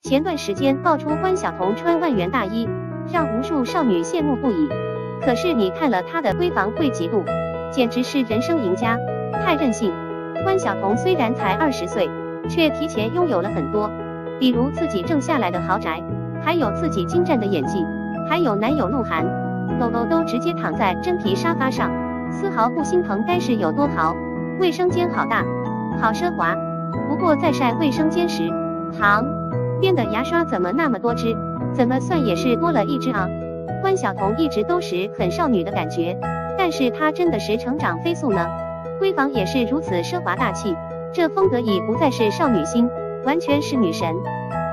前段时间爆出关晓彤穿万元大衣，让无数少女羡慕不已。可是你看了她的闺房会嫉妒，简直是人生赢家，太任性。关晓彤虽然才20岁，却提前拥有了很多，比如自己挣下来的豪宅，还有自己精湛的演技，还有男友鹿晗，都直接躺在真皮沙发上，丝毫不心疼该是有多豪。卫生间好大，好奢华。不过在晒卫生间时，旁边的牙刷怎么那么多支？怎么算也是多了一支啊。关晓彤一直都是很少女的感觉，但是她真的是成长飞速呢。闺房也是如此奢华大气，这风格已不再是少女心，完全是女神。